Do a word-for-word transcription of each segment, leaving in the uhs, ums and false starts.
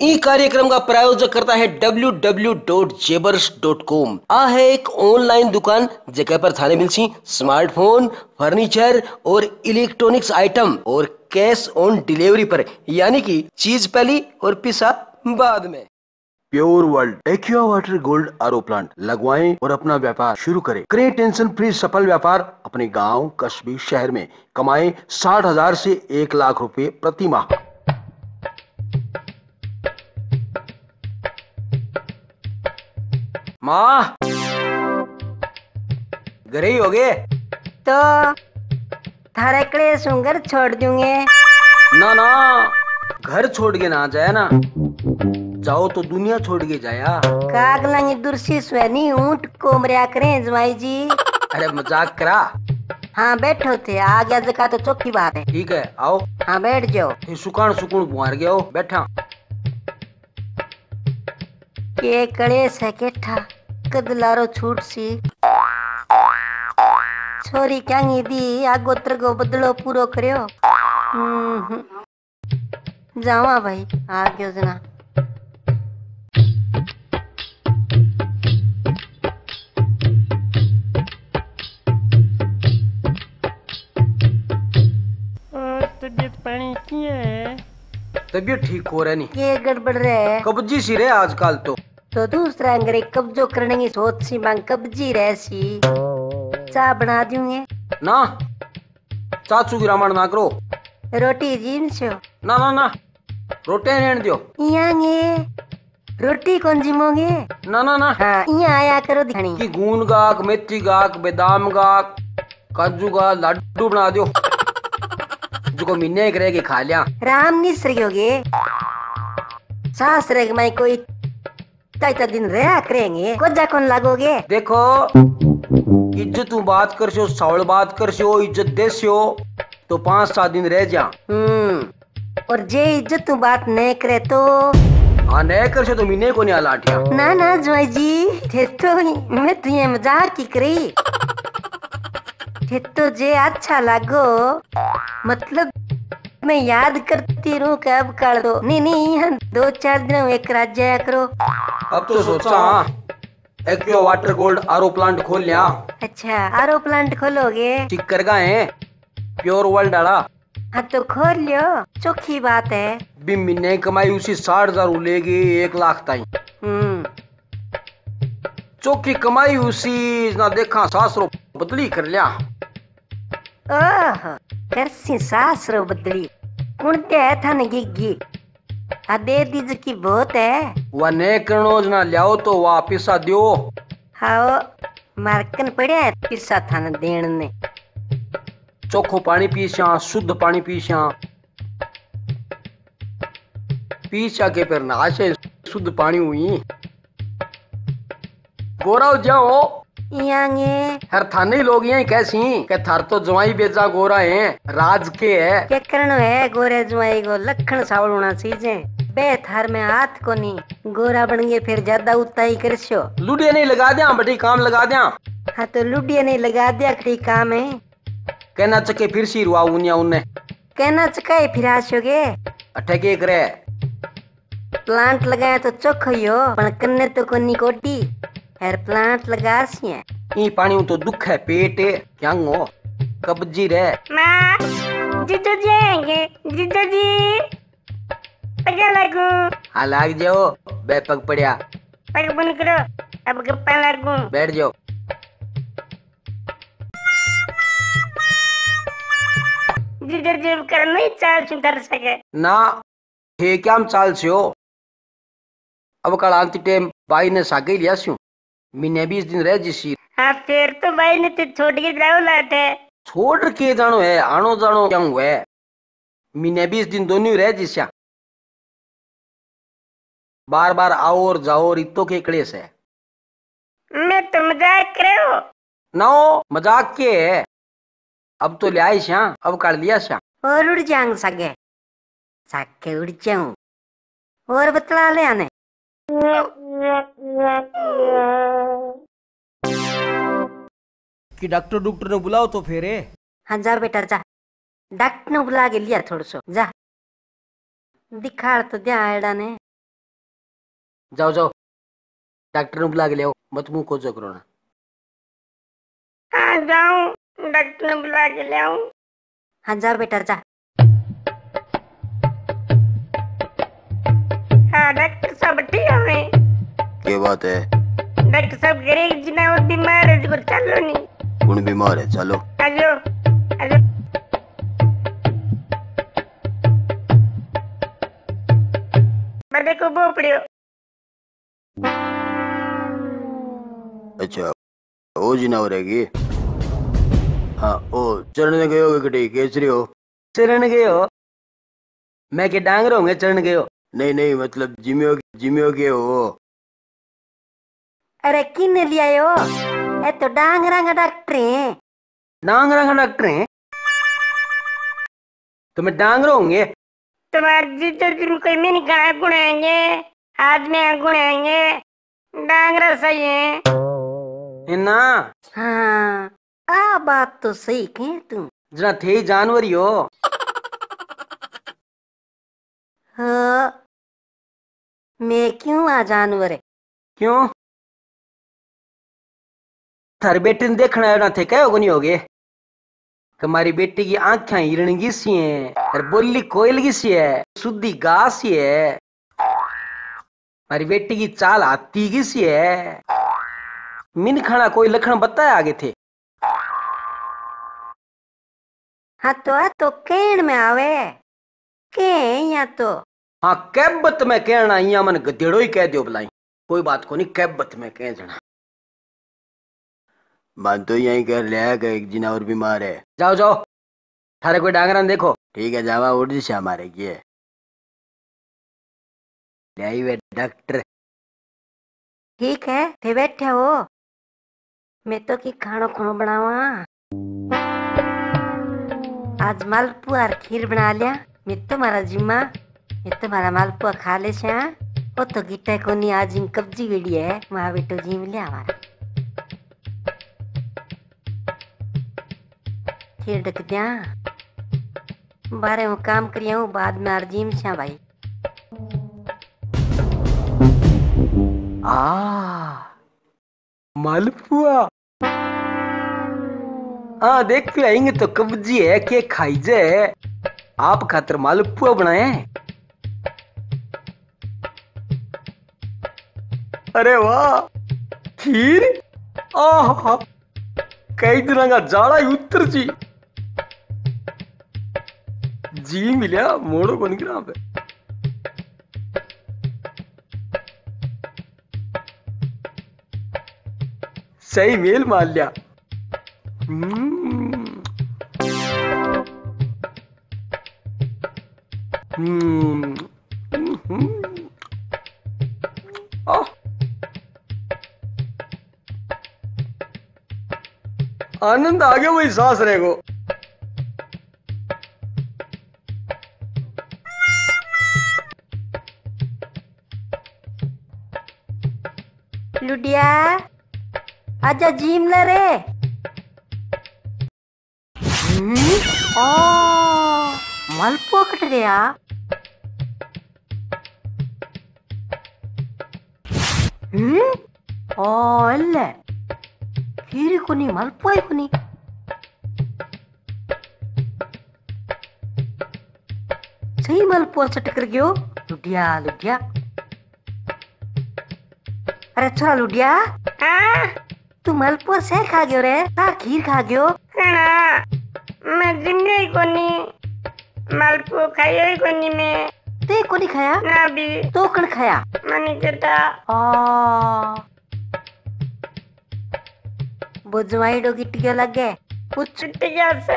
ई कार्यक्रम का प्रायोजक करता है W W W dot jebbers dot com. आ है एक ऑनलाइन दुकान जगह पर थाने मिलसी स्मार्टफोन, फर्नीचर और इलेक्ट्रॉनिक्स आइटम और कैश ऑन डिलीवरी पर, यानी कि चीज पहली और पिसा बाद में। Pure world aqua water gold RO plant लगवाएं और अपना व्यापार शुरू करें। करें टेंशन फ्री सफल व्यापार अपने गांव, कस्बे, शहर में। कमाएं साठ हजार से एक लाख रुपए प्रति माह। माँ घर ही हो गए तो थारे क्लेश घर छोड़ दूंगे। ना ना, घर छोड़ के ना जाए ना, जाओ तो दुनिया छोड़ के जाया। कागलांगी दुर्सी स्वनी ऊंट को मरिया करें जवाई जी। अरे मजाक करा। हाँ बैठो थे, आ गया जका तो चौकी बात है। ठीक है आओ। हाँ बैठ जाओ। सुकान सुकून बुआर गया हो, बैठा। के कलेश है केठा कदलारो छूट सी छोरी क्यांगी दी आगोत्र को बदलो पूरो करियो। हम्म जावा भाई, आ गयो जना। तबीयत पानी की है? तबीयत ठीक हो रहा नहीं। के गड़बड़ रहे? कब्जी सी रहे आजकल तो। तो दूसरा अंग्रे कब्जो करने की सोच सी मांग कब्जी रह सी। चाय बना दूंगे ना, चाचू की रामायण ना करो। रोटी जीम छो? ना ना ना, रोटी रहने दो। यांगे रोटी कौन जिमोगे? ना ना ना। हाँ यहाँ आया करो दिखानी की गूंद गाक, मेथी गाक, बादाम गाक, काजू का लड्डू बना दो जो महीने एक रह के खा लिया। राम निसरगे सास रह मैं कोई ताइता दिन रहा करेंगे कोजा कौन लागोगे? देखो इज्जत तू बात कर सो, सावल बात कर सो, इज्जत दे सो तो पांच सात दिन रह जा। हम्म और जे इज्जत तू बात नहीं करे तो? हाँ नहीं कर सो तो महीने को नहीं लाटिया। ना ना जवाई जी थे तो मैं तो ये मजाक की करी थे तो जे अच्छा लागो, मतलब मैं याद करती रहूं कब कर दो। नहीं नहीं यहाँ दो चार दिन एक रात जाया करो। अब तो सोचा aqua water gold RO plant खोल लिया। अच्छा आरो प्लांट खोलोगे? ठीक कर गए प्योर वर्ल्ड डाला। हाँ तो खोल लियो, चौखी बात है। भी महीने कमाई उसी साठ हजार लेगी एक लाख ताई। हम्म चौकी कमाई उसी ना देखा सासरो बदली कर लिया। ओह करसी सासरो बदली कुंटे है था न गिग्गी आ दे दीज की बहुत है। वह ने करनो ना लियाओ तो वह पिसा दियो। हाँ मारकन पड़े है पिसा था न देन ने। चोखो पानी पीसा, शुद्ध पानी पीसा, पीसा के फिर नाशे शुद्ध पानी हुई। गोरा जाओ यांगे हर थाने लोग यही कैसी के थार तो जवाई बेजा गोरा है, राज के है। क्या करनो है गोरे जुआई को लखन सावल होना चीजे बे थार में हाथ को नहीं गोरा बन गए फिर ज्यादा उताई करशो। लुडिया नहीं लगा दिया बटी काम लगा दिया। हाँ तो लुडिया नहीं लगा दिया खड़ी काम है। कहना चके फिर सी रुआ उन्या उन्ने कहना चकाए फिर आशोगे अठे के करे। प्लांट लगाया तो चोखो यो पण कन्ने तो कोनी कोटी हर प्लांट लगा सी है। ई पानी तो दुख है, पेट है क्या हो कब्जी रे। माँ जीजू जी आएंगे, जीजू जी पगा लगू। हाँ लाग जाओ, बे पग पड़िया। पग बंद करो, अब गप्पा लगू। बैठ जाओ। जीजू जी कर नहीं चाल सुधर सके ना हे क्या हम चाल से हो। अब कल आंती टेम भाई ने सागे लिया स्यू महीने बीस दिन रह जिसी। हाँ फिर तो भाई ने तो छोड़ के जाओ लाते। छोड़ के जानो है, आनो जानो क्या हुआ है। महीने बीस दिन दोनों रह जिस्या, बार बार आओ और जाओ और इतो के क्लेश है। मैं तो मजाक करो ना हो मजाक के है। अब तो लिया श्या, अब कर लिया श्या। और उड़ जाऊं सगे साके उड़ जाऊं और बतला ले आने। कि डॉक्टर डॉक्टर ने बुलाओ तो फिर। हाँ जा बेटा जा, डॉक्टर ने बुला के लिया थोड़ा सो जा दिखाड़ तो दिया एडा ने। जाओ जाओ डॉक्टर ने बुला के ले आओ, मत मुंह खोजो करो ना। हाँ जाऊं डॉक्टर ने बुला के ले आऊं। हाँ जा बेटा जा। हाँ डॉक्टर साहब ठीक है। क्या बात है? डॉक्टर साहब गरीब जिना और बीमार है जो चलो नहीं। कौन बीमार है? चलो आजो आजो। बड़े को बो पड़ियो। अच्छा ओ जी ना हो रहेगी। हाँ ओ चरण गए हो कटी केसरी हो? चरण गए हो? मैं के डांगर होंगे चरण गए हो? नहीं नहीं मतलब जिम्यो जिम्यो के हो। अरे किन लिया यो? ए तो डांगरा का डॉक्टर है। डांगरा का डॉक्टर है? तो मैं डांगर होंगे? तुम्हारे जीजो जी कोई में नहीं कहा गुणाएंगे, हाथ में गुणाएंगे, डांगरा सही है। है ना? हाँ आ बात तो सही कह तू। जना थे जानवर ही हो। हाँ मैं क्यों आ जानवर है? क्यों? थारे बेटे ने देखना है ना थे क्या होगा नहीं होगे? हमारी बेटी की आंखें हिरणगी सी हैं और बोली कोयलगी सी है, शुद्धि घास सी है। हमारी बेटी की चाल हाथी की सी है। मिन खाना कोई लखन बताया आगे थे। हाँ तो आ तो कहन में आवे के या तो। हाँ कैबत में कहना यहाँ मन गधेड़ो ही कह दियो बुलाई, कोई बात को नहीं कैबत में कह जना। बात तो यही कर लिया कि एक जिना और बीमार है। जाओ जाओ थारे कोई डांगरान देखो। ठीक है जावा उड़ दिशा हमारे की वे डॉक्टर। ठीक है थे बैठे हो, मैं तो की खानो खानो बनावा। आज मालपुआ और खीर बना लिया। मैं तो मारा जिम्मा, मैं तो मारा मालपुआ खा ले छा। ओ तो गिटे को नहीं आज इन कब्जी वेड़ी है, वहां बेटो जिम लिया हमारा। खीर ढक दिया, बारे में काम करिया हूँ, बाद में आर जिम छा भाई। आ मालपुआ हाँ देख फिर आएंगे तो कब्जी है के खाई जाए। आप खातर मालपुआ बनाए। अरे वाह खीर आह कई दिन का जाड़ा ही उतर जी जी मिलिया मोड़ो को निकला पे। सही मेल मार लिया। हम्म हम्म हम्म आनंद आ गया वही सांस रहेगो। लुडिया आजा जिम ला रे। हम्म ओ मालपुआ कट गया। हम्म ओ अल्ले खीर को नहीं मालपुआ को नहीं। सही मालपुआ चट कर गयो लुडिया लुडिया। अरे छोरा लुडिया हाँ तू मालपुआ से खा गयो रे का खीर खा गयो? कना मैं जिंगे ही कोनी मालपुआ खाया ही कोनी मैं। ते को नहीं खाया ना भी तो कण खाया? मनी करता आ बुझवाई डो गिट्टियो लगे कुछ छुट्टिया से।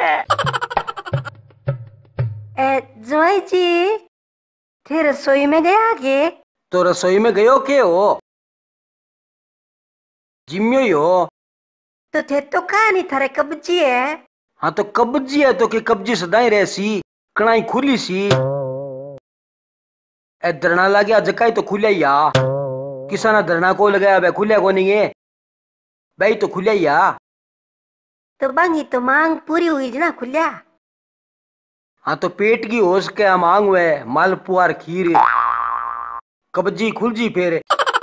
ए जवाई जी थे रसोई में गया के? तो रसोई में गयो के हो? जिम्यो ही हो? तो थे तो कहा नहीं थारे कब्जी है? हाँ तो कब्जी है तो कि कब्जी सदाई रहसी, कणाई खुली सी। ए धरना ला गया जकाई तो खुलिया ही आ। किसाना धरना को लगाया बे खुलिया को नहीं है भाई तो खुलिया ही आ। तो बांगी तो मांग पूरी हुई ना खुलिया। हाँ तो पेट की होश के मांग हुए मालपुआ खीर कब्जी खुल जी फिर।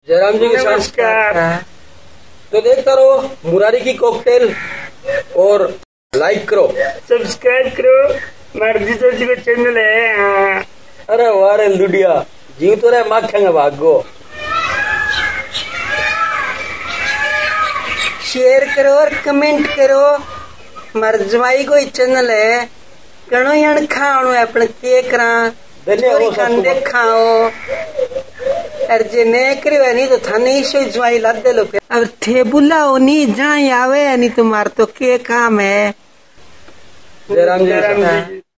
जयराम जी के साथ नमस्कार। तो देखता रहो मुरारी की कॉकटेल और लाइक करो, सब्सक्राइब करो मर्जी तो जी का चैनल है। हाँ। अरे वाह रे लुडिया जीव तो रहे माखेंगे भागो। शेयर करो और कमेंट करो। मर्जमाई कोई चैनल है कणो यण खाणो अपन के करा धन्यवाद खांदे खाओ अर जे ने करे नहीं तो थाने ही जवाई ला दे लो। अब थे बुलाओ नहीं जहाँ आवे नहीं तुम्हार तो के काम है। जयराम जी जयराम जी।